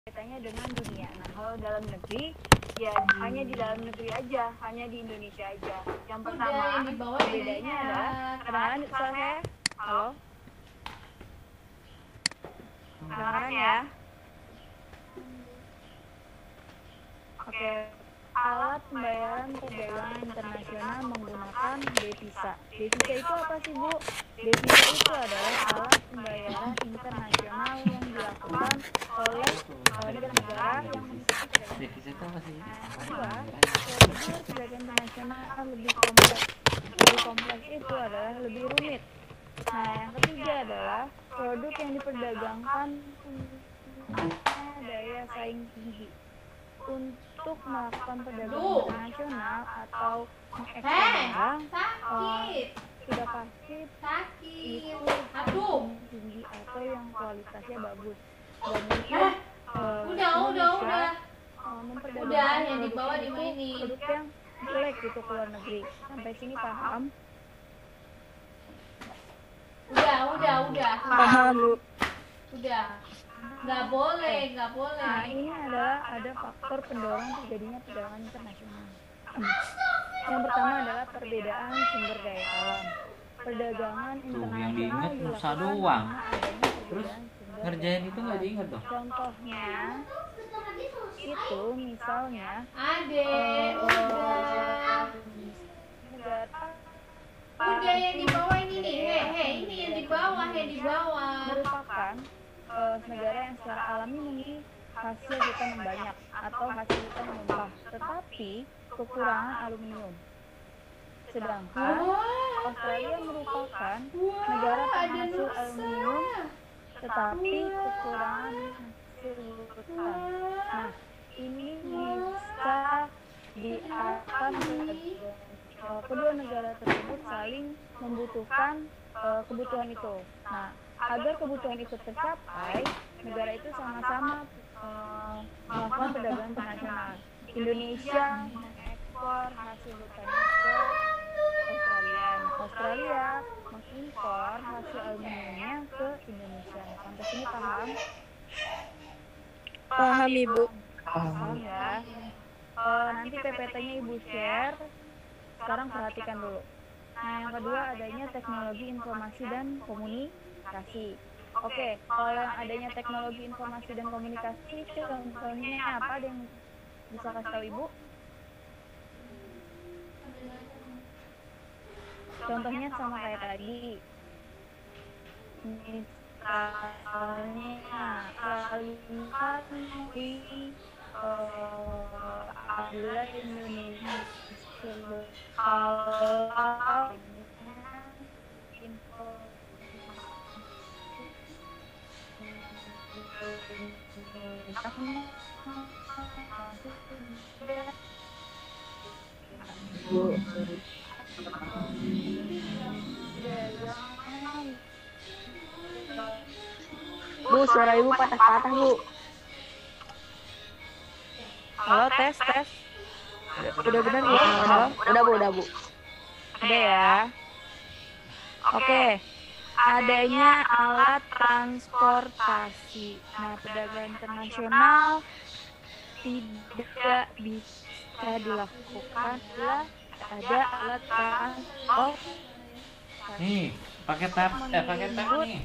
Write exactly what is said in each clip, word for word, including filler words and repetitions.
kaitannya dengan dunia. Nah, kalau dalam negeri, ya hanya di dalam negeri aja, hanya di Indonesia aja. Yang pertama, Udah, yang di bawah bedanya ya. adalah, kedengaran suara saya? Halo? Kedengaran ya? Oke. Alat pembayaran perdagangan internasional menggunakan devisa. Devisa itu apa sih, Bu? Devisa itu adalah alat pembayaran internasional yang dilakukan oleh negara-negara yang memiliki perdagangan. Devisa itu apa sih? Kedua, prosedur perdagangan internasional lebih kompleks. Lebih kompleks itu adalah lebih rumit. Nah, yang ketiga adalah produk yang diperdagangkan punya daya saing tinggi. Untuk melakukan perdagangan internasional atau mengekspor Hei, barang, sakit. sudah pasti Sakit. itu Aduh. tinggi atau yang kualitasnya bagus. Dan mungkin Eh, uh, udah, udah, udah. Uh, memperdagangkan Udah, yang di produk bawah itu dimainin. produk yang jelek gitu ke luar negeri. Sampai sini paham? Udah, udah, udah. Paham, Bu. Udah. Nggak boleh, nggak Nah, boleh. ini adalah ada faktor pendorong terjadinya perdagangan internasional. Yang pertama adalah perbedaan sumber daya alam. Perdagangan Tuh, yang internasional diingat Nusa dilakukan doang. karena adanya Terus perbedaan sumber ngerjain daya itu alam. nggak diingat dong? Contohnya itu misalnya Adek, eh, udah. negara Udah yang di bawah ini nih. Hei, hei, ini yang di bawah, yang di bawah. merupakan eh, negara yang secara alami memiliki hasil hutan yang banyak atau hasil hutan yang melimpah, tetapi kekurangan aluminium. Sedangkan Wah, Australia merupakan wah, negara ada penghasil Nusa. aluminium, tetapi kekurangan hasil hutan. Nah, ini bisa diarahkan ke kedua negara tersebut saling membutuhkan uh, kebutuhan itu. Nah, agar kebutuhan itu tercapai, negara itu sama-sama uh, melakukan perdagangan internasional. Indonesia mengekspor hasil hutannya ke Australia. Australia mengimpor hasil aluminiumnya ke Indonesia. Sampai sini paham? Paham, Ibu. Paham ya. Uh, nanti P P T-nya Ibu share. Sekarang perhatikan dulu. Nah, yang kedua adanya teknologi informasi dan komunikasi. Oke, kalau yang adanya teknologi informasi dan komunikasi, contohnya apa? Ada yang bisa kasih tahu Ibu? Contohnya sama kayak tadi. Misalnya, kalimat di uh, adalah Indonesia. Kalau info Bu. Bu, suara Ibu patah-patah, Bu. Halo, tes, tes. Udah benar, Bu? Halo? Udah, Bu, udah, Bu. Ada ya. Oke. Adanya alat transportasi. Nah, perdagangan internasional tidak bisa dilakukan bila ada alat transportasi. Nih, pakai tab, eh pakai tab nih.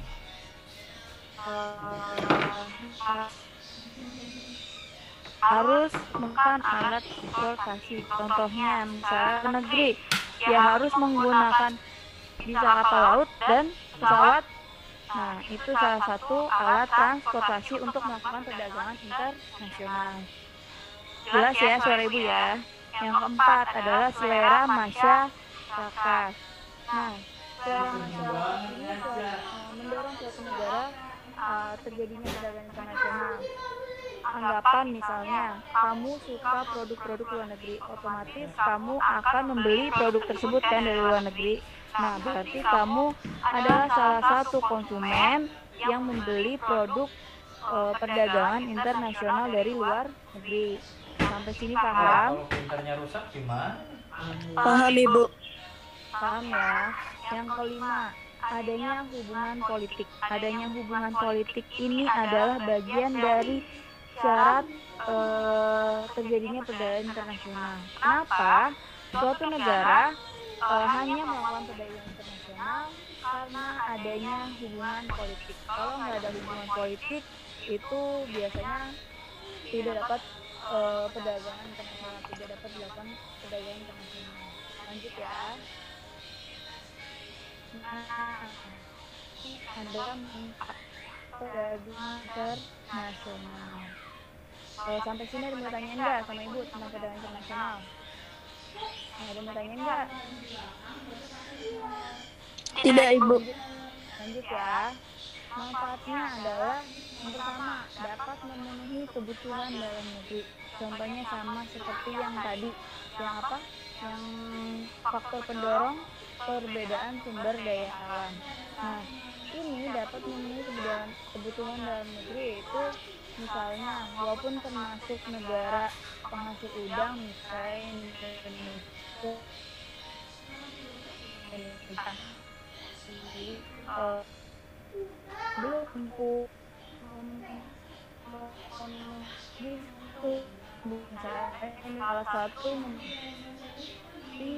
Harus menggunakan alat transportasi. Contohnya misalnya negeri, ya harus menggunakan bisa kapal laut dan pesawat. Nah, itu salah satu alat transportasi untuk melakukan perdagangan internasional. Jelas ya suara Ibu ya. Yang keempat adalah selera masyarakat. Nah, selera masyarakat ini uh, mendorong suatu negara uh, terjadinya perdagangan internasional. Anggapan misalnya, kamu suka produk-produk luar negeri, otomatis kamu akan membeli produk tersebut kan dari luar negeri. Nah, berarti kamu adalah salah satu konsumen yang membeli produk uh, perdagangan internasional dari luar negeri. Sampai sini paham? Kalau printernya rusak gimana? Paham, Ibu. Paham ya. Yang kelima, adanya hubungan politik. Adanya hubungan politik ini adalah bagian dari syarat eh, terjadinya perdagangan internasional. Kenapa? Suatu negara eh, hanya melakukan perdagangan internasional karena adanya hubungan politik. Kalau nggak ada hubungan politik, itu biasanya tidak dapat eh, perdagangan internasional, tidak dapat dilakukan perdagangan internasional. Lanjut ya. Nah, ini adalah perdagangan internasional. Eh, sampai sini ada mau tanyain nggak sama ibu tentang perdagangan internasional? Nah, ada mau tanyain nggak? Tidak, Ibu. Lanjut, lanjut ya. Manfaatnya adalah yang pertama dapat memenuhi kebutuhan dalam negeri. Contohnya sama seperti yang tadi, yang apa? Yang faktor pendorong perbedaan sumber daya alam. Nah, ini dapat memenuhi kebutuhan kebutuhan dalam negeri, yaitu misalnya walaupun termasuk negara penghasil udang, misalnya Indonesia, Indonesia uh, belum mampu gitu. Misalnya ini salah satu di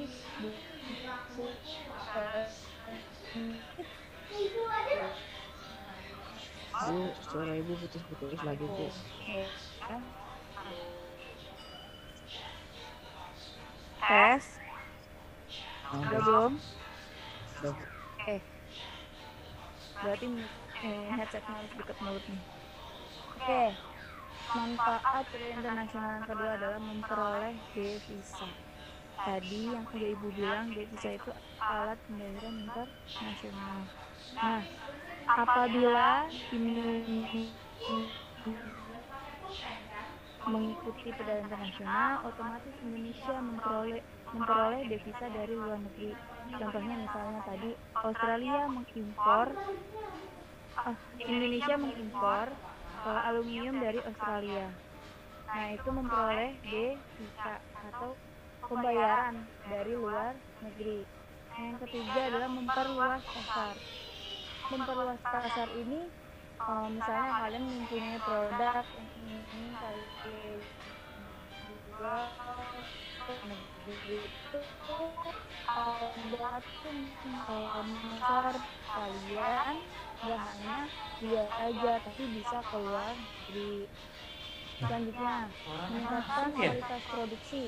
Bu, suara Ibu putus-putus lagi, Bu. Tes. Oh, Udah belum? udah. Eh, berarti eh, headsetnya harus dekat mulut nih. Oke, manfaat perdagangan internasional yang kedua adalah memperoleh devisa. Tadi yang udah ibu bilang, devisa itu alat pembayaran internasional. Nah, apabila ini mengikuti perdagangan internasional, otomatis Indonesia memperoleh memperoleh devisa dari luar negeri. Contohnya misalnya tadi Australia mengimpor, ah, Indonesia mengimpor uh, aluminium dari Australia. Nah, itu memperoleh devisa atau pembayaran dari luar negeri. Yang ketiga adalah memperluas pasar. Memperluas pasar ini uh, misalnya kalian mempunyai produk yang ingin kalian jual ke negeri itu, uh, berarti uh, pasar kalian gak hanya dia aja tapi bisa keluar negeri. Selanjutnya, meningkatkan kualitas produksi.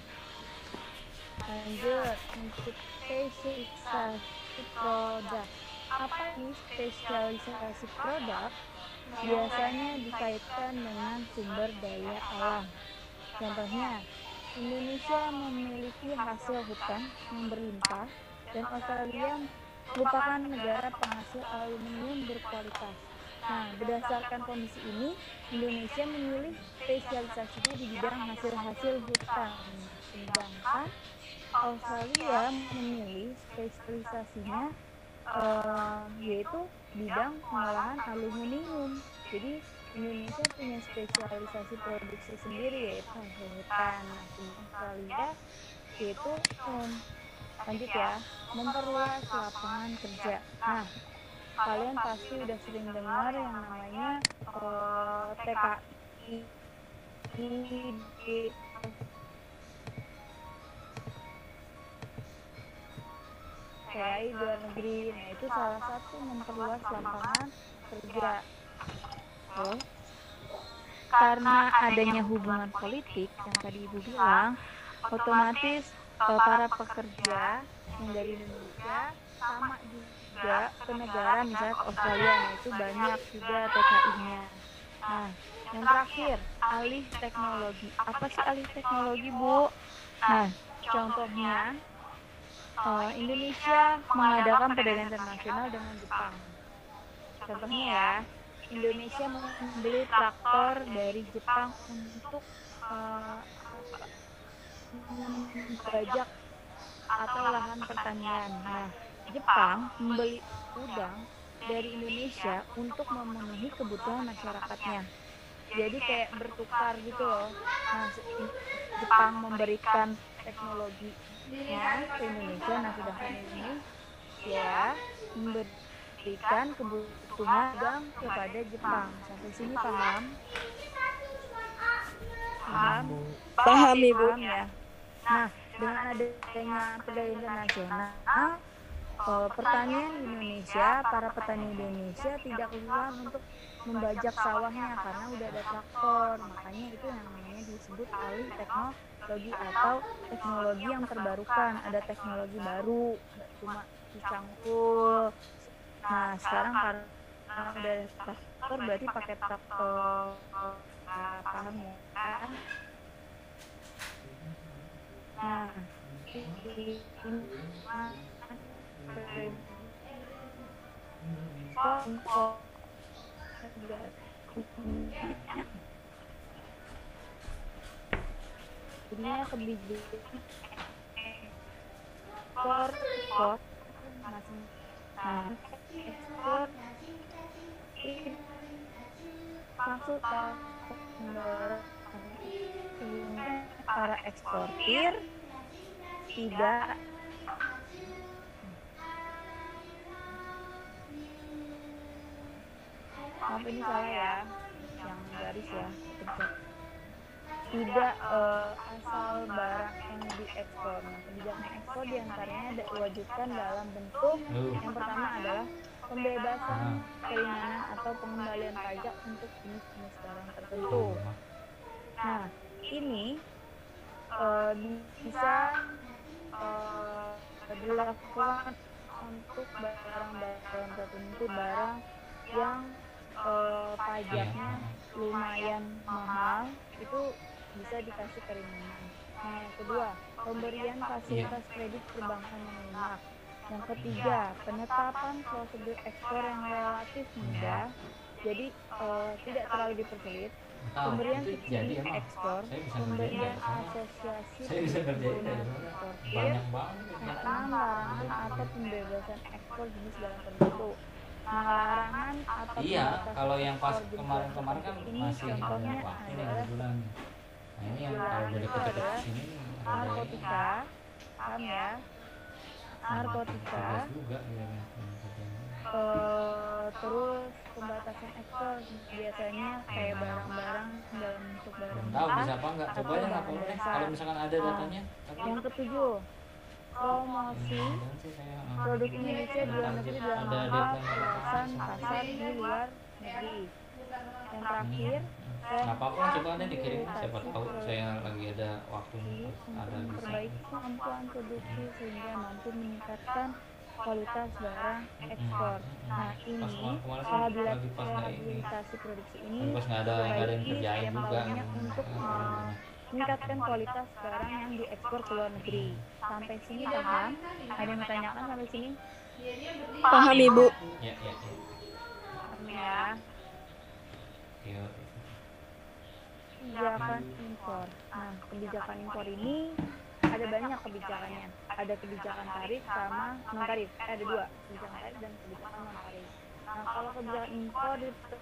Lanjut, untuk spesialisasi produk. Apa ini spesialisasi produk? Biasanya dikaitkan dengan sumber daya alam. Contohnya, Indonesia memiliki hasil hutan yang berlimpah dan Australia merupakan negara penghasil aluminium berkualitas. Nah, berdasarkan kondisi ini, Indonesia memilih spesialisasinya di bidang hasil-hasil hutan, sedangkan Australia memilih spesialisasinya uh, yaitu bidang pengolahan aluminium. Jadi Indonesia punya spesialisasi produksi sendiri yaitu hasil hutan. Nah, Australia yaitu um, lanjut ya, memperluas lapangan kerja. Nah, kalian pasti udah sering dengar yang namanya uh, T K I di T K I luar negeri. Nah, itu salah satu memperluas lapangan kerja. Oh. Karena adanya hubungan politik yang tadi ibu bilang, otomatis uh, para pekerja yang dari Indonesia sama juga ke negara misalnya ke Australia. Nah, itu banyak juga T K I-nya. Nah, yang terakhir, alih teknologi. Apa sih alih teknologi, Bu? Nah, contohnya uh, Indonesia mengadakan perdagangan internasional dengan Jepang. Contohnya ya, Indonesia membeli traktor dari Jepang untuk uh, membajak atau lahan pertanian. Nah, Jepang membeli udang dari Indonesia untuk memenuhi kebutuhan masyarakatnya. Jadi kayak bertukar gitu loh. Nah, Jepang memberikan teknologinya ke Indonesia, nah sedangkan ini ya memberikan kebutuhan udang kepada Jepang. Sampai sini paham? Paham? Paham ibu. Paham ya? Nah, dengan adanya perdagangan internasional, eh, pertanian di Indonesia, para petani Indonesia tidak kesulitan untuk membajak sawahnya karena udah ada traktor. Makanya itu yang namanya disebut alih teknologi atau teknologi yang terbarukan. Ada teknologi baru, nggak cuma dicangkul. Nah, sekarang karena udah ada traktor berarti pakai traktor. Nah, paham ya? Nah, ini jadinya kebijakan ekspor ekspor masing nah ekspor ini maksud para eksportir tidak maaf ini salah ya yang garis ya pencet. Tidak uh, asal barang yang diekspor. Nah, kebijakan ekspor diantaranya diwajibkan dalam bentuk yang pertama adalah pembebasan keringanan atau pengembalian pajak untuk jenis-jenis barang tertentu. Nah, ini uh, bisa uh, dilakukan untuk barang-barang tertentu, barang yang uh, pajaknya lumayan mahal, itu bisa dikasih keringanan. Nah, yang kedua, pemberian fasilitas kredit perbankan yang lunak. Yang ketiga, penetapan prosedur ekspor yang relatif mudah, jadi uh, tidak terlalu dipersulit. Pemberian subsidi ekspor, pemberian asosiasi perkebunan eksportir, enam larangan atau pembebasan ekspor jenis barang tertentu. Nah, larangan atau iya, pembatasan kalau yang pas ekspor jenis kemarin-kemarin kan ini masih contohnya banyak waktu ini adalah bulan. Nah, ini yang kalau udah deket-deket sini ada narkotika, paham ya? Narkotika, juga ya. Uh, terus pembatasan ekspor biasanya kayak barang-barang dalam bentuk barang Tahu bekas bisa apa enggak? Coba atau aja nggak bahan apa-apa deh. dasar. Kalau misalkan ada Nah, datanya. Tapi yang ketujuh, promosi mudah-mudahan sih saya, ah, produk Indonesia di luar negeri dalam ada hal deadline kawasan pasar di luar negeri. Yang terakhir, nggak apa-apa, coba aja dikirim, siapa tahu saya lagi ada waktu ada bisa. memperbaiki kemampuan produksi sehingga mampu meningkatkan kualitas barang ekspor. Nah, ini rehabilitasi, rehabilitasi produksi ini Pas nggak ada nggak ada yang diperbaiki kerjain setiap juga. tahunnya untuk uh, meningkatkan kualitas barang yang diekspor ke luar negeri. Sampai sini paham? Ada yang bertanyakan sampai sini? Paham ibu. Ya ya ya. Paham ya? Ya. Kebijakan impor. Nah, kebijakan impor ini ada banyak kebijakannya. Ada kebijakan tarif sama non tarif. Eh, ada dua, kebijakan tarif dan kebijakan non tarif. Nah, kalau kebijakan impor itu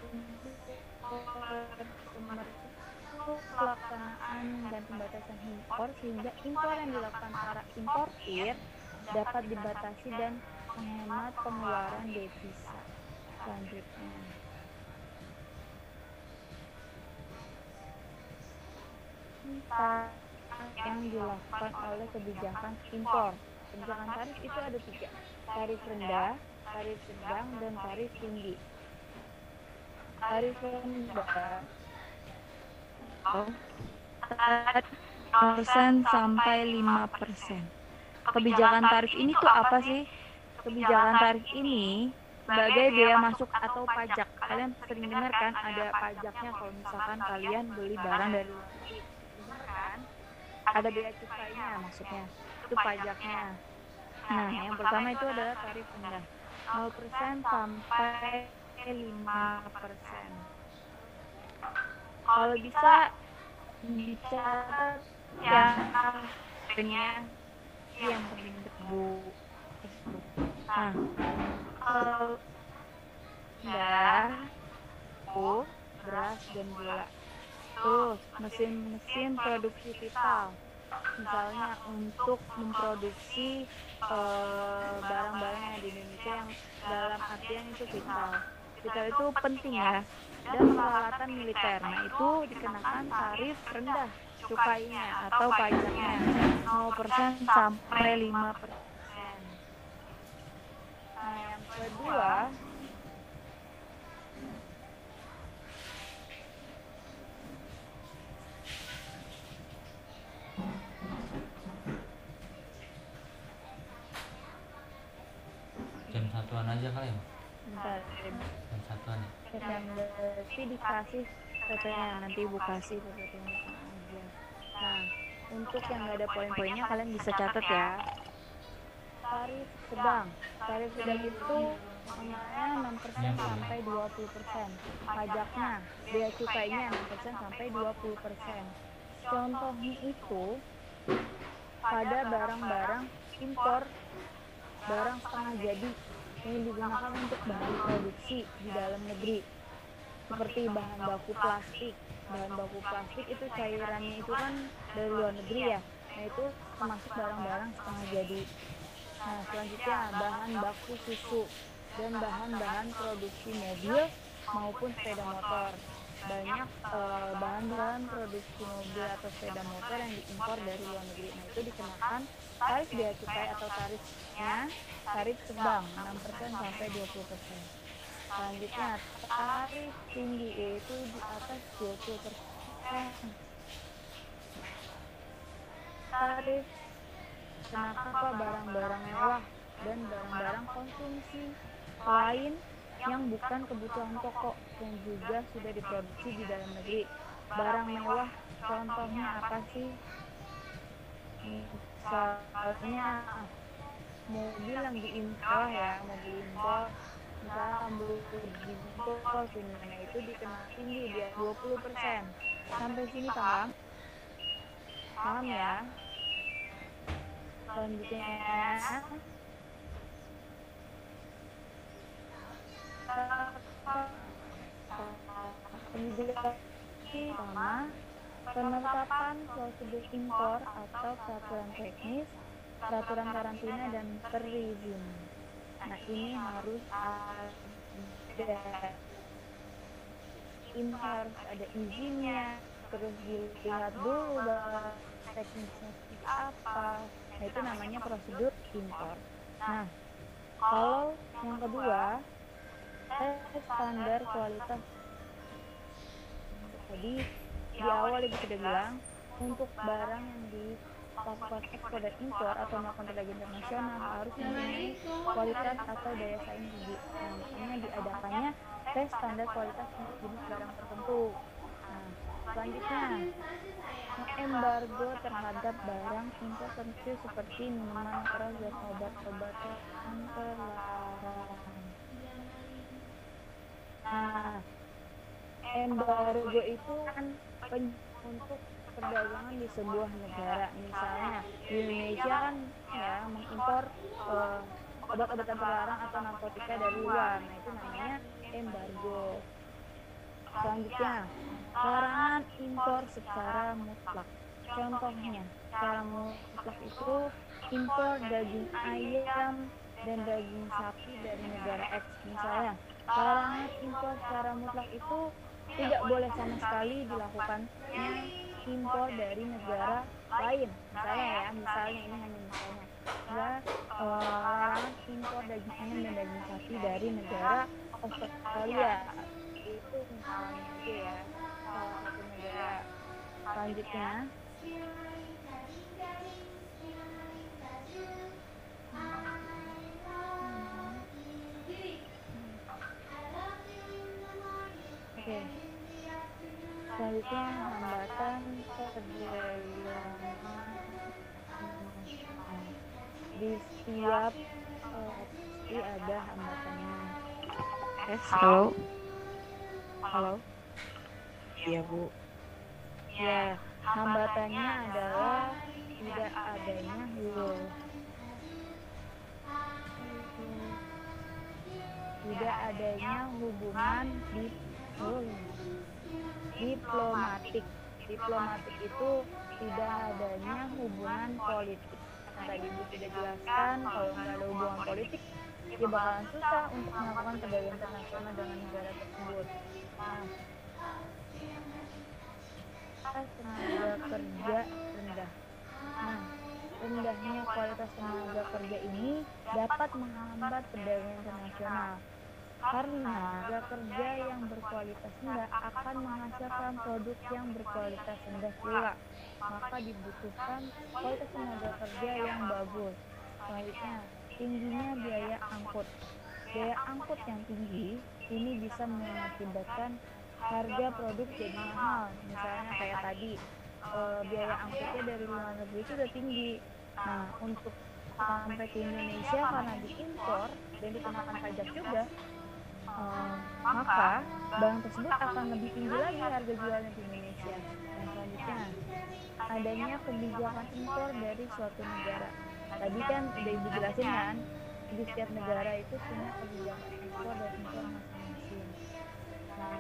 pelaksanaan dan pembatasan impor sehingga impor yang dilakukan para importir dapat dibatasi dan menghemat pengeluaran devisa. Selanjutnya, yang dilakukan oleh kebijakan impor. Kebijakan tarif itu ada tiga: tarif rendah, tarif sedang, dan tarif tinggi. Tarif rendah persen sampai lima persen. Kebijakan tarif ini tuh apa sih? Kebijakan tarif ini sebagai biaya masuk atau pajak. Kalian sering dengar kan ada pajaknya kalau misalkan kalian beli barang dari luar negeri. Kan? Ada biaya cukainya maksudnya. Itu pajaknya. Nah, yang pertama itu adalah tarif rendah. nol persen sampai lima persen. Kalau bisa dicatat ya harganya yang penting bu. Nah, kalau rendah, bu, beras dan gula. Terus mesin-mesin produksi vital, misalnya untuk memproduksi uh, barang-barang yang di Indonesia yang dalam artian itu vital. hospital itu penting ya, dan peralatan militer. Nah itu dikenakan tarif rendah cukainya atau pajaknya nol persen sampai lima persen. Nah yang kedua, jam satuan aja kali ya, Mak? bentar, Jam satuan ya. yang berarti dikasih P P-nya, nanti ibu kasih P P-nya aja. Nah untuk yang nggak ada poin-poinnya kalian bisa catat ya. Tarif sedang, tarif sedang itu nominalnya enam persen sampai dua puluh persen, pajaknya, bea cukainya enam persen sampai dua puluh persen. Contohnya itu pada barang-barang impor, barang setengah jadi yang digunakan untuk bahan produksi di dalam negeri, seperti bahan baku plastik. Bahan baku plastik itu cairannya itu kan dari luar negeri ya, nah itu termasuk barang-barang setengah jadi. Nah selanjutnya bahan baku susu dan bahan-bahan produksi mobil maupun sepeda motor. Banyak eh, bahan-bahan produksi mobil atau sepeda motor yang diimpor dari luar negeri. Nah itu dikenakan tarif bea cukai atau tarifnya tarif sedang enam persen sampai dua puluh persen. Selanjutnya tarif tinggi yaitu di atas dua puluh persen. Tarif kenapa barang-barang mewah dan barang-barang konsumsi lain yang bukan kebutuhan pokok yang juga sudah diproduksi di dalam negeri. Barang mewah contohnya apa sih? Misalnya mobil yang diimpor ya, mobil impor, misalnya Lamborghini impor, nah itu dikenakan tinggi dia dua puluh persen. Sampai sini paham? Paham ya? Selanjutnya sama penetapan prosedur impor atau peraturan teknis, peraturan karantina dan perizinan. Nah ini harus ada ini harus ada izinnya, terus dilihat dulu bahwa teknisnya seperti apa. Nah itu namanya prosedur impor. Nah kalau yang kedua, tes standar kualitas. Tadi di awal ibu sudah bilang untuk barang yang dilakukan ekspor dan impor atau melakukan perdagangan internasional harus mempunyai kualitas atau daya saing tinggi. Nah, makanya diadakannya tes standar kualitas untuk jenis barang tertentu. Nah, selanjutnya embargo terhadap barang impor tertentu seperti minuman keras dan obat-obatan terlarang. Nah, embargo itu kan untuk perdagangan di sebuah negara. Misalnya di Indonesia kan ya mengimpor uh, obat-obatan terlarang atau narkotika dari luar. Nah itu namanya embargo. Selanjutnya larangan impor secara mutlak. Contohnya secara mutlak itu impor daging ayam dan daging sapi dari negara X. Misalnya larangan impor secara mutlak itu tidak boleh sama sekali dilakukannya impor dari negara lain. Misalnya ya, misalnya ini hanya misalnya. Misalnya uh, larangan impor daging ayam dan daging sapi dari negara Australia. Itu misalnya aja ya, salah satu negara. Selanjutnya Oke. Selanjutnya hambatan perdagangan di setiap uh, pasti ada hambatannya. Yes, halo. Halo. Iya Bu. Ya, hambatannya adalah tidak adanya hulu. Tidak adanya hubungan di oh, diplomatik. Diplomatik itu tidak adanya hubungan politik. Tadi Ibu sudah jelaskan kalau nggak ada hubungan politik dia bakalan susah untuk melakukan perdagangan internasional dengan negara tersebut. Nah, tenaga kerja rendah. Nah, rendahnya kualitas tenaga kerja ini dapat menghambat perdagangan internasional karena tenaga kerja yang berkualitas rendah akan menghasilkan produk yang berkualitas rendah pula. Maka dibutuhkan kualitas tenaga kerja yang bagus. Selanjutnya, tingginya biaya angkut. Biaya angkut yang tinggi ini bisa mengakibatkan harga produk jadi mahal. Misalnya kayak tadi, e, biaya angkutnya dari luar negeri itu udah tinggi. Nah, untuk sampai ke Indonesia karena diimpor dan dikenakan pajak juga, e, maka barang tersebut akan lebih tinggi lagi harga jualnya di Indonesia. Dan selanjutnya, adanya kebijakan impor dari suatu negara. Tadi kan udah Ibu jelasin kan, di setiap negara itu punya kebijakan ekspor dan impor masing-masing. Nah,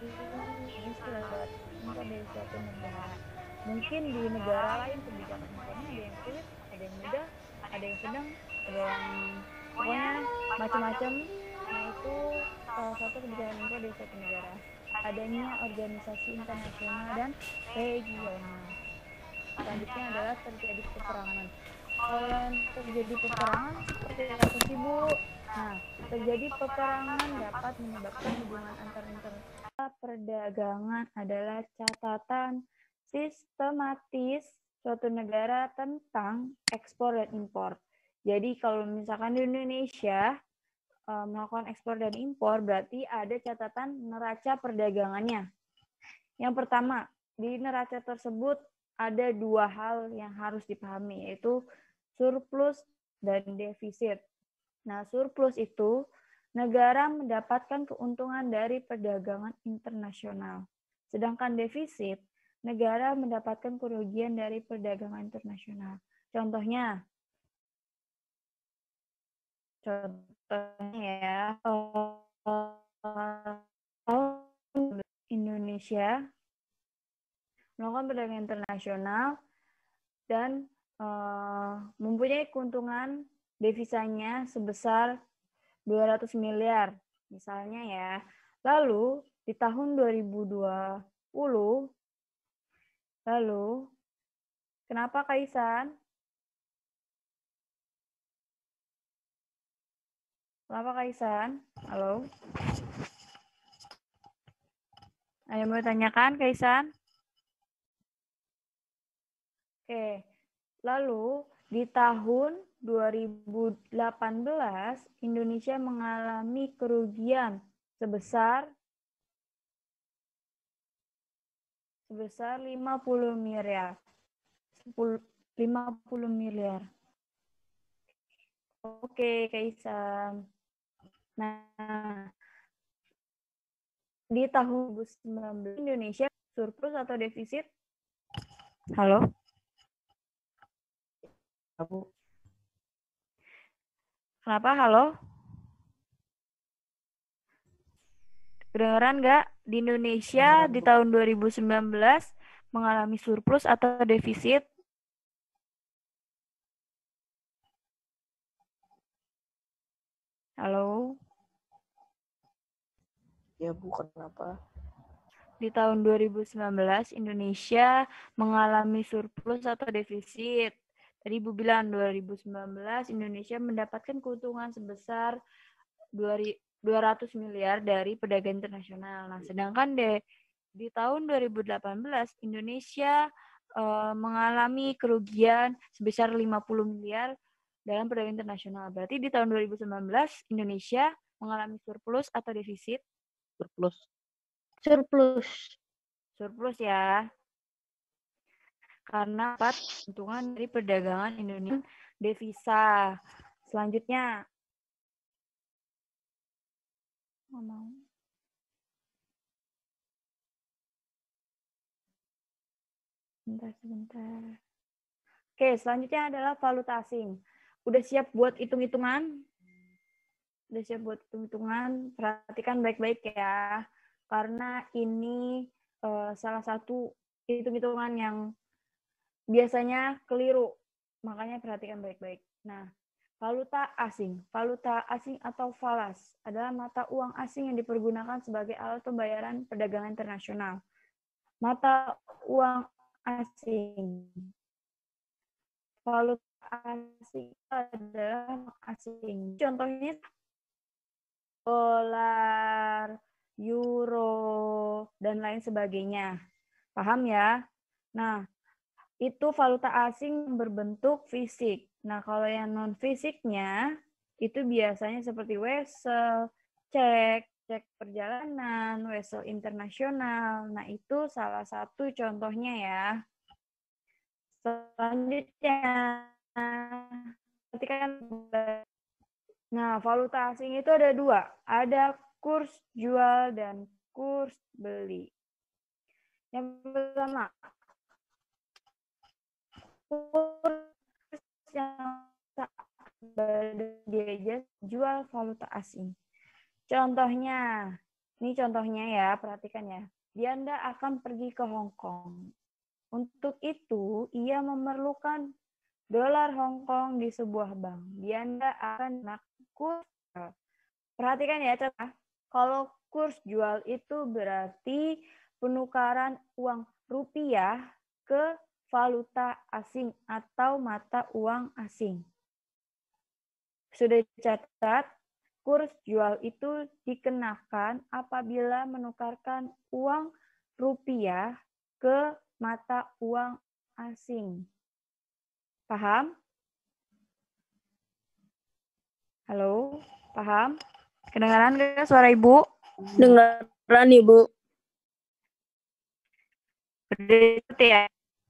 ini surat impor dari suatu negara. Mungkin di negara lain kebijakan impornya ada yang sulit, ada yang mudah, ada yang sedang, ada yang pokoknya macam-macam. Nah, itu salah satu kebijakan impor dari suatu negara. Adanya organisasi internasional dan regional. Selanjutnya adalah terjadi peperangan. Kalau yang terjadi peperangan seperti apa sih, Bu? Nah, terjadi peperangan dapat menyebabkan hubungan antar negara. Perdagangan adalah catatan sistematis suatu negara tentang ekspor dan impor. Jadi kalau misalkan di Indonesia e, melakukan ekspor dan impor, berarti ada catatan neraca perdagangannya. Yang pertama, di neraca tersebut ada dua hal yang harus dipahami, yaitu surplus dan defisit. Nah, surplus itu negara mendapatkan keuntungan dari perdagangan internasional. Sedangkan defisit, negara mendapatkan kerugian dari perdagangan internasional. Contohnya, contohnya ya, Indonesia melakukan perdagangan internasional dan uh, mempunyai keuntungan devisanya sebesar dua ratus miliar misalnya ya. Lalu di tahun dua ribu dua puluh, lalu kenapa Kaisan? Kenapa Kaisan? Halo? Ada yang mau tanyakan Kaisan? Oke, lalu di tahun dua ribu delapan belas Indonesia mengalami kerugian sebesar sebesar lima puluh miliar. lima puluh miliar. Oke, Kaisan. Nah, di tahun dua ribu sembilan belas Indonesia surplus atau defisit? Halo? Aku Kenapa? Halo? Kedengeran nggak? Di Indonesia di tahun dua ribu sembilan belas mengalami surplus atau defisit? Halo? ya Bu, kenapa? Di tahun dua ribu sembilan belas Indonesia mengalami surplus atau defisit. Tadi Ibu bilang dua ribu sembilan belas Indonesia mendapatkan keuntungan sebesar dua ratus miliar dari perdagangan internasional. Nah, sedangkan de, di tahun dua ribu delapan belas Indonesia uh, mengalami kerugian sebesar lima puluh miliar dalam perdagangan internasional. Berarti di tahun dua ribu sembilan belas Indonesia mengalami surplus atau defisit? Surplus. Surplus. Surplus ya. Karena dapat keuntungan dari perdagangan Indonesia devisa. Selanjutnya, ngomong. Sebentar, sebentar. Oke, selanjutnya adalah valuta asing. Udah siap buat hitung-hitungan? Udah siap buat hitung-hitungan? Perhatikan baik-baik ya. Karena ini uh, salah satu hitung-hitungan yang biasanya keliru. Makanya perhatikan baik-baik. Nah, Valuta asing. Valuta asing atau falas adalah mata uang asing yang dipergunakan sebagai alat pembayaran perdagangan internasional. Mata uang asing. Valuta asing adalah asing. Contohnya dolar, euro, dan lain sebagainya. Paham ya? Nah, itu valuta asing berbentuk fisik. Nah, kalau yang non-fisiknya, itu biasanya seperti wesel, cek, cek perjalanan, wesel internasional. Nah, itu salah satu contohnya ya. Selanjutnya, perhatikan. Nah, valuta asing itu ada dua. Ada kurs jual dan kurs beli. Yang pertama, kurs yang dia jual valuta asing. Contohnya, ini contohnya ya, perhatikan ya. Bianda akan pergi ke Hong Kong. Untuk itu, ia memerlukan dolar Hong Kong di sebuah bank. Bianda akan nak kurs. Perhatikan ya, contoh. Kalau kurs jual itu berarti penukaran uang rupiah ke valuta asing atau mata uang asing. Sudah dicatat, kurs jual itu dikenakan apabila menukarkan uang rupiah ke mata uang asing. Paham? Halo, paham? Kedengaran nggak suara Ibu? Dengaran Ibu. Berarti ya.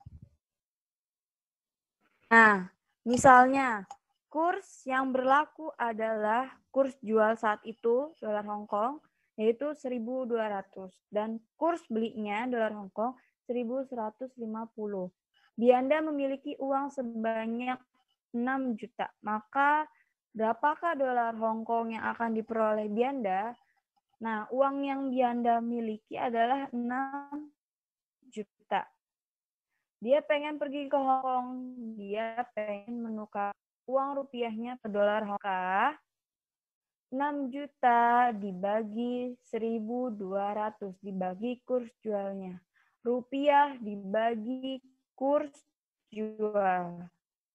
Nah, misalnya kurs yang berlaku adalah kurs jual saat itu dolar Hong Kong yaitu seribu dua ratus dan kurs belinya dolar Hong Kong seribu seratus lima puluh. Bianda memiliki uang sebanyak enam juta. Maka berapakah dolar Hong Kong yang akan diperoleh Bianda? Nah, uang yang Bianda miliki adalah enam juta. Dia pengen pergi ke Hong Kong, dia pengen menukar uang rupiahnya ke dolar Hong Kong. enam juta dibagi seribu dua ratus dibagi kurs jualnya. Rupiah dibagi kurs jual.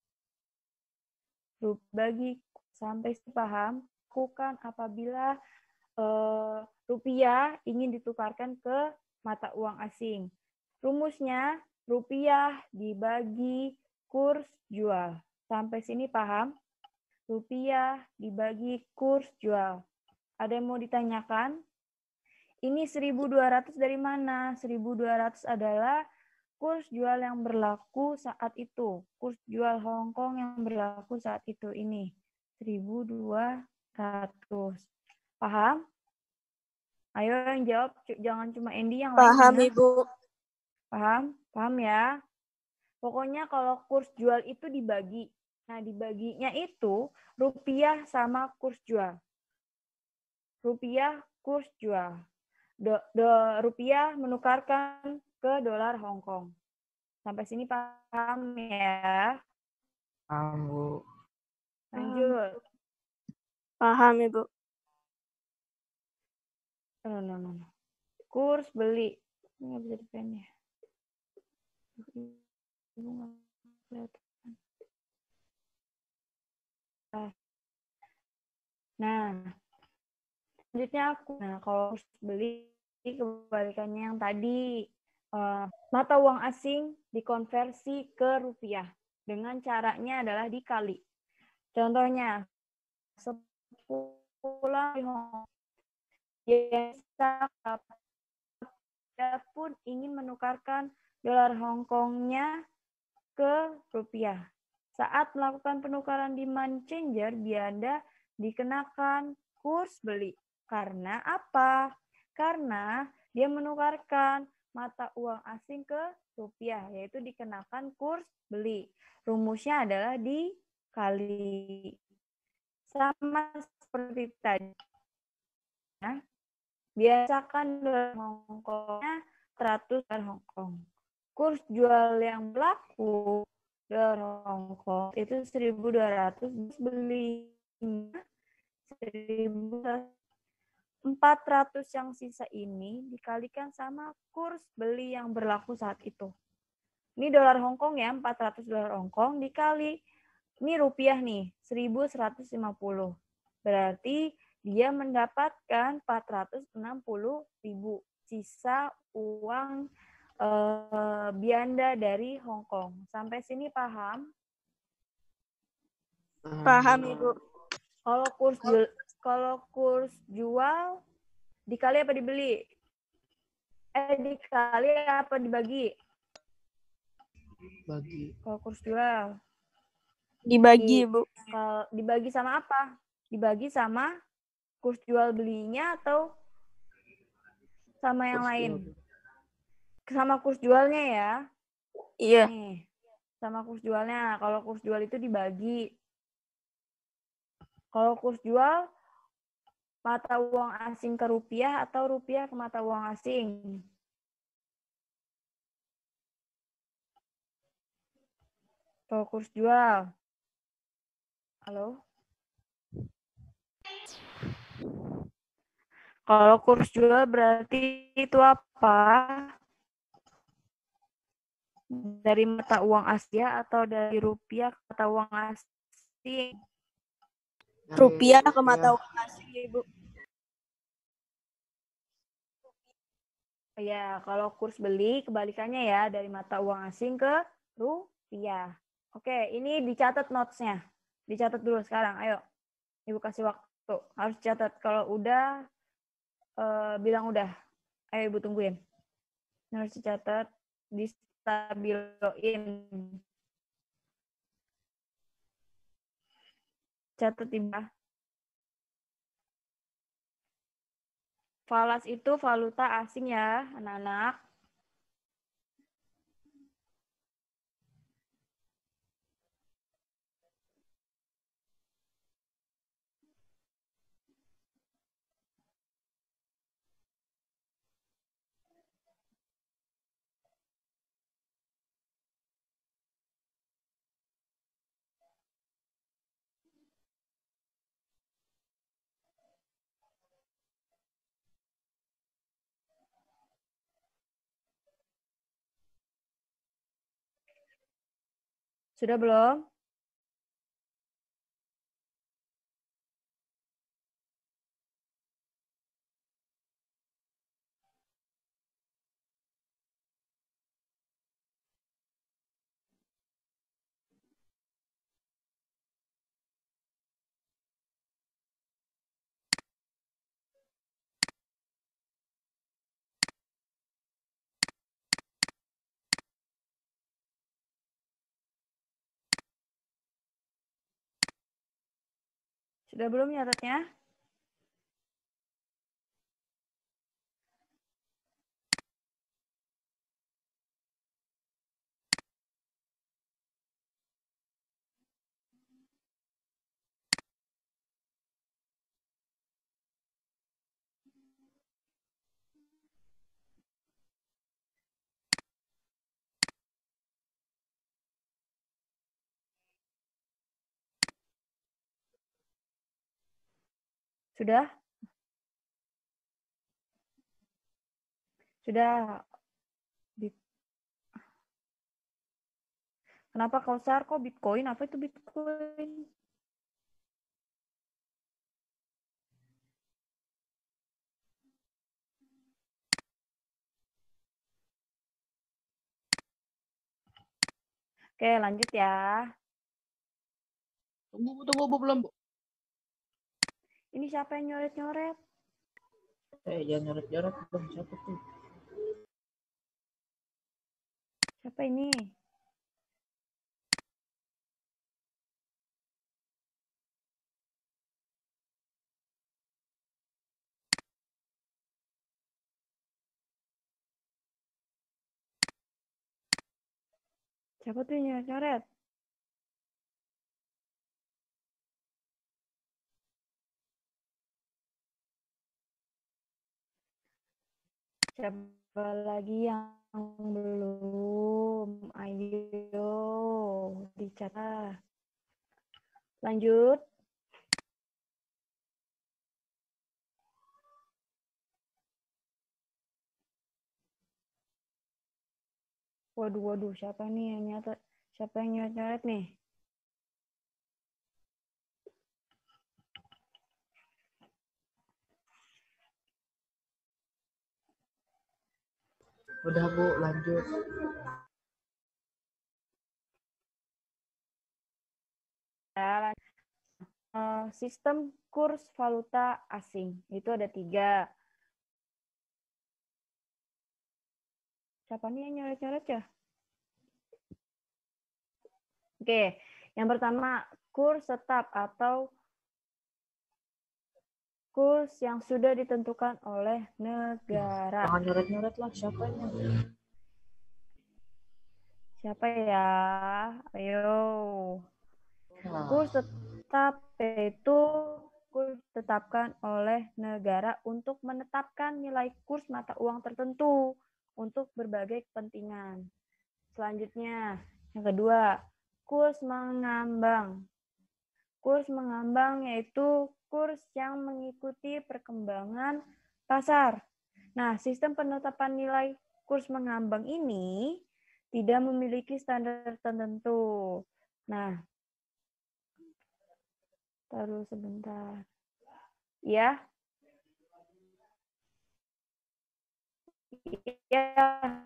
Bagi sampai paham, lakukan apabila eh, rupiah ingin ditukarkan ke mata uang asing. Rumusnya rupiah dibagi kurs jual. Sampai sini paham? Rupiah dibagi kurs jual. Ada yang mau ditanyakan? Ini seribu dua ratus dari mana? seribu dua ratus adalah kurs jual yang berlaku saat itu. Kurs jual Hong Kong yang berlaku saat itu ini. seribu dua ratus. Paham? Ayo yang jawab. Jangan cuma Andy yang lain. Paham ya. Ibu. Paham? Paham ya? Pokoknya kalau kurs jual itu dibagi. Nah, dibaginya itu rupiah sama kurs jual. Rupiah, kurs jual. Do, do, rupiah menukarkan ke dolar Hong Kong. Sampai sini paham ya? Paham Bu. Lanjut. Paham Ibu. No, no, no. Kurs beli. Ini nggak bisa di-pen ya. Ibu nggak kelihatan. Nah, selanjutnya aku. Nah, kalau kurs beli kebalikannya yang tadi. Uh, mata uang asing dikonversi ke rupiah. Dengan caranya adalah dikali. Contohnya, sepulang di Hong Kong, biasa pun ingin menukarkan dolar Hong Kongnya ke rupiah. Saat melakukan penukaran demand changer, Bianda dikenakan kurs beli. Karena apa? Karena dia menukarkan mata uang asing ke rupiah, yaitu dikenakan kurs beli. Rumusnya adalah dikali. Sama seperti tadi. Nah, biasakan dolar Hong Kongnya seratus dolar Hong Kong. Kurs jual yang berlaku dolar Hong Kong itu seribu dua ratus, belinya seribu empat ratus yang sisa ini dikalikan sama kurs beli yang berlaku saat itu. Ini dolar Hong Kong ya, empat ratus dolar Hong Kong dikali, ini rupiah nih, seribu seratus lima puluh. Berarti dia mendapatkan empat ratus enam puluh ribu sisa uang eh, Bianda dari Hong Kong. Sampai sini paham? Paham, Ibu. Kalau kurs jual, kalau kurs jual dikali apa dibeli? Eh dikali apa dibagi? Bagi. Kalau kurs jual Dibagi, Di- Bu. kalau dibagi sama apa? Dibagi sama kurs jual belinya atau sama yang Kurs lain? jual. Sama kurs jualnya ya. Iya. Nih, sama kurs jualnya. Kalau kurs jual itu dibagi. Kalau kurs jual mata uang asing ke rupiah atau rupiah ke mata uang asing? Kalau kurs jual. Halo? Kalau kurs jual berarti itu apa? Dari mata uang Asia atau dari rupiah ke mata uang asing? Dari Rupiah ke rupiah. mata uang asing, Ibu. Ya, kalau kurs beli kebalikannya ya, dari mata uang asing ke rupiah. Oke, ini dicatat notes-nya. Dicatat dulu sekarang, ayo. Ibu kasih waktu. Harus catat. Kalau udah, eh, bilang udah. Ayo Ibu tungguin. Ini harus dicatat, distabiloin. Catat Ibu. Falas itu valuta asing ya, anak-anak. Sudah belum? Sudah belum nyatetnya? Sudah? Sudah. Kenapa kau share kok Bitcoin? Apa itu Bitcoin? Oke, lanjut ya. Tunggu, Bu, tunggu, Bu, belum, Bu. Ini siapa yang nyoret-nyoret? Eh, jangan nyoret-nyoret, Bang. Siapa tuh? Siapa ini? Siapa tuh yang nyoret-nyoret? Siapa lagi yang belum? Ayo, catat. Lanjut. Waduh, waduh, siapa nih yang nyatet? Siapa yang nyoret-nyoret nih? Udah Bu, lanjut. Ya, uh, sistem kurs valuta asing itu ada tiga. Siapa nih yang nyoret-nyoret ya? Oke, yang pertama kurs tetap atau kurs yang sudah ditentukan oleh negara. Jangan nyoret-nyoret lah, siapanya? Siapa ya? Ayo. Nah, Kurs tetap yaitu kurs ditetapkan oleh negara untuk menetapkan nilai kurs mata uang tertentu untuk berbagai kepentingan. Selanjutnya, yang kedua, kurs mengambang. Kurs mengambang yaitu kurs yang mengikuti perkembangan pasar. Nah, sistem penetapan nilai kurs mengambang ini tidak memiliki standar tertentu. Nah, taruh sebentar. Ya. Ya.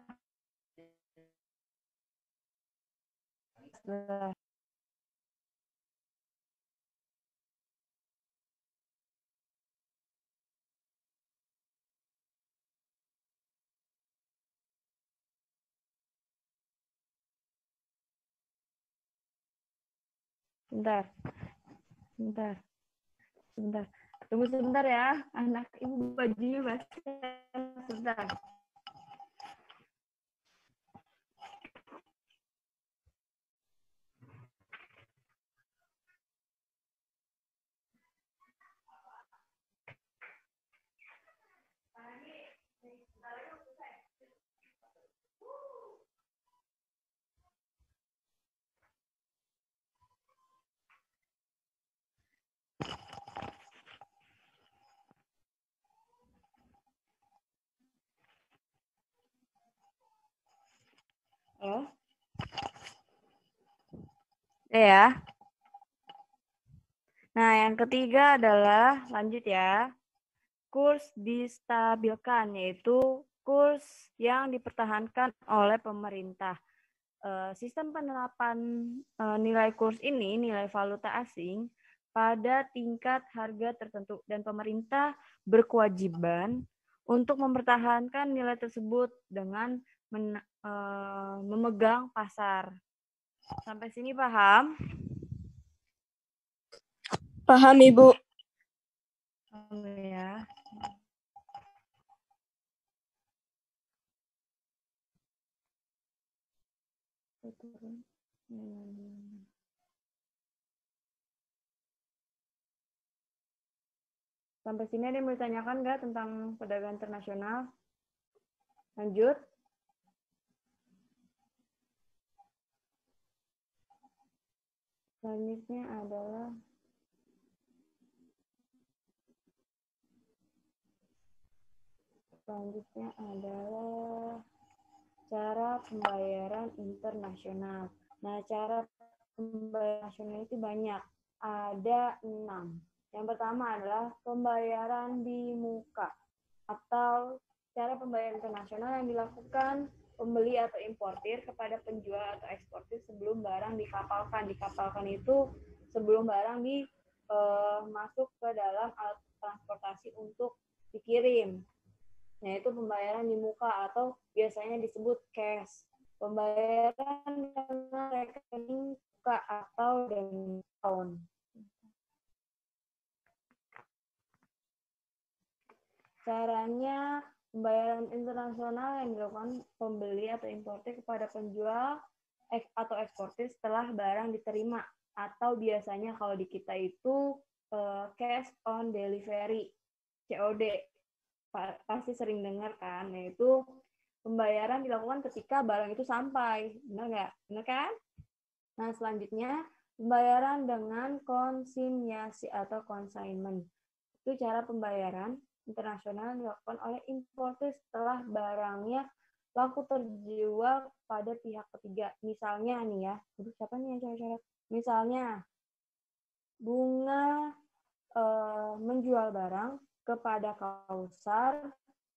Sebentar. Sebentar. Sebentar. Tunggu sebentar ya. Anak ibu bajunya basah. Sebentar. Oh. Ya. Nah, yang ketiga adalah lanjut ya. Kurs distabilkan yaitu kurs yang dipertahankan oleh pemerintah. Sistem penerapan nilai kurs ini, nilai valuta asing, pada tingkat harga tertentu dan pemerintah berkewajiban untuk mempertahankan nilai tersebut dengan men, uh, memegang pasar. Sampai sini paham? Paham, Ibu. Oh, ya. Sampai sini ada yang mau ditanyakan nggak tentang perdagangan internasional? Lanjut. Selanjutnya adalah selanjutnya adalah cara pembayaran internasional. Nah, cara pembayaran nasional itu banyak. Ada enam. Yang pertama adalah pembayaran di muka atau cara pembayaran internasional yang dilakukan pembeli atau importir kepada penjual atau eksportir sebelum barang dikapalkan. Dikapalkan itu sebelum barang di eh, masuk ke dalam alat transportasi untuk dikirim. Nah, itu pembayaran di muka atau biasanya disebut cash. Pembayaran dengan rekening muka atau dengan pound. Caranya pembayaran internasional yang dilakukan pembeli atau importir kepada penjual atau eksportir setelah barang diterima, atau biasanya kalau di kita itu uh, cash on delivery, C O D. Pasti sering dengar kan, yaitu pembayaran dilakukan ketika barang itu sampai. Benar nggak? Benar kan? Nah, selanjutnya pembayaran dengan konsinyasi atau consignment. Itu cara pembayaran internasional yang dilakukan oleh importer setelah barangnya laku terjual pada pihak ketiga. Misalnya nih ya, aduh siapa nih yang coret-coret? Misalnya Bunga eh, menjual barang kepada Kausar,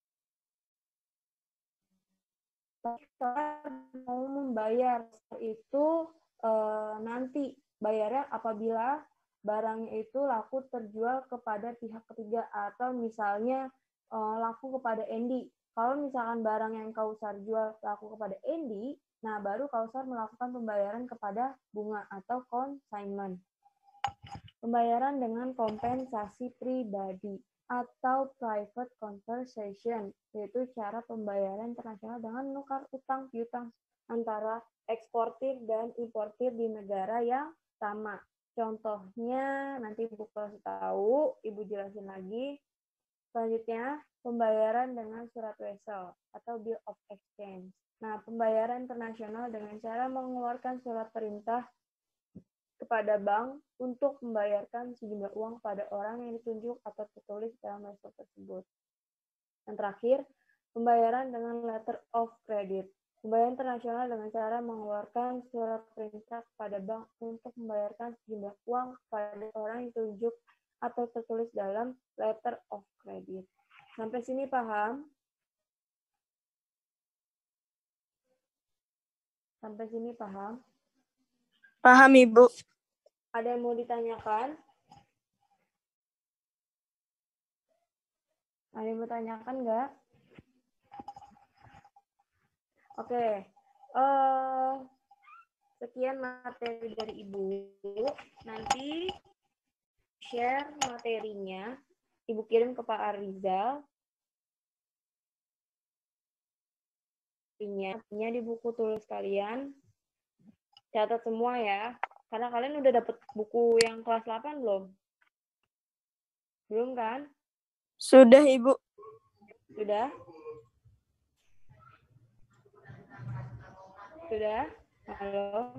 Kausar mau membayar itu eh, nanti bayarnya apabila barangnya itu laku terjual kepada pihak ketiga atau misalnya eh, laku kepada Endi. Kalau misalkan barang yang Kausar jual laku kepada Endi, nah baru Kausar melakukan pembayaran kepada Bunga atau consignment. Pembayaran dengan kompensasi pribadi atau private conversation, yaitu cara pembayaran internasional dengan menukar utang piutang antara eksportir dan importir di negara yang sama. Contohnya nanti Ibu kasih tahu, Ibu jelasin lagi. Selanjutnya, pembayaran dengan surat wesel atau bill of exchange. Nah, pembayaran internasional dengan cara mengeluarkan surat perintah kepada bank untuk membayarkan sejumlah uang pada orang yang ditunjuk atau tertulis dalam wesel tersebut. Dan terakhir, pembayaran dengan letter of credit. Pembayaran internasional dengan cara mengeluarkan surat perintah kepada bank untuk membayarkan sejumlah uang kepada orang yang ditunjuk atau tertulis dalam letter of credit. Sampai sini paham? Sampai sini paham? Paham, Ibu. Ada yang mau ditanyakan? Ada yang mau tanyakan nggak? Oke. Uh, sekian materi dari Ibu. Nanti share materinya. Ibu kirim ke Pak Arizal. Artinya di buku tulis kalian. Catat semua ya. Karena kalian udah dapet buku yang kelas delapan belum? Belum kan? Sudah, Ibu. Sudah? Sudah? Halo?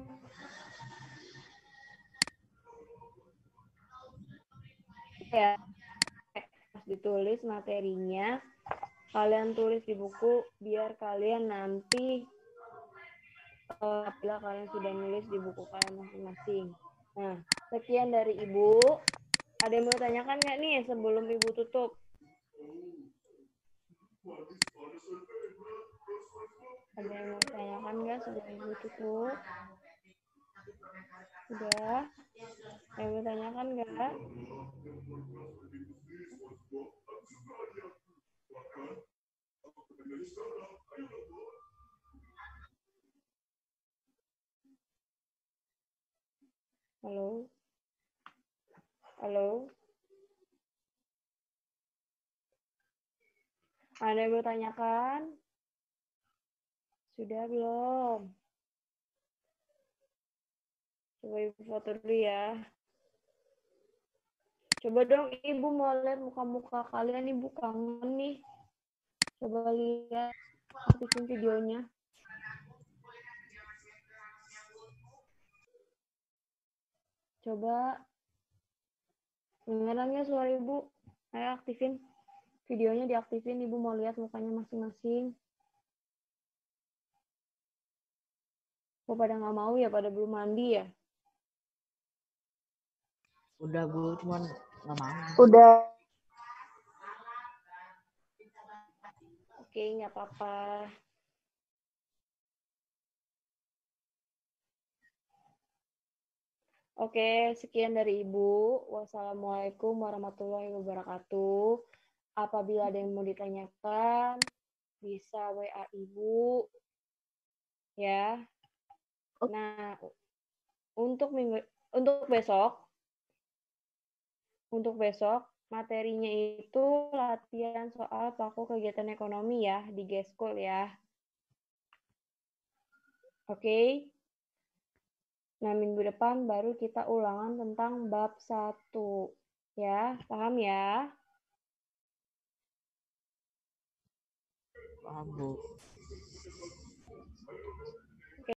Ya. Harus ditulis materinya. Kalian tulis di buku biar kalian nanti apabila kalian sudah nulis di buku kalian masing-masing. Nah, sekian dari Ibu. Ada yang mau tanyakan nggak nih sebelum Ibu tutup? Ada yang mau tanyakan nggak sebelum Ibu tutup? Sudah? Ada yang mau tanyakan nggak? Halo? Halo? Ada yang mau tanyakan? Sudah belum? Coba Ibu foto dulu ya. Coba dong Ibu mau lihat muka-muka kalian, Ibu kangen nih. Coba lihat, aktifin videonya. Coba. Dengeran nggak suara Ibu? Ayo aktifin. Videonya diaktifin, Ibu mau lihat mukanya masing-masing. Kok pada nggak mau ya, pada belum mandi ya? Udah, Bu, cuman nggak mau. Udah. Oke, nggak apa-apa. Oke, sekian dari Ibu. Wassalamualaikum warahmatullahi wabarakatuh. Apabila ada yang mau ditanyakan, bisa W A Ibu. Ya. Nah, untuk minggu untuk besok untuk besok materinya itu latihan soal pelaku kegiatan ekonomi ya di G-School ya. Oke. Nah, minggu depan baru kita ulangan tentang bab satu. Ya, paham ya? Paham, Bu.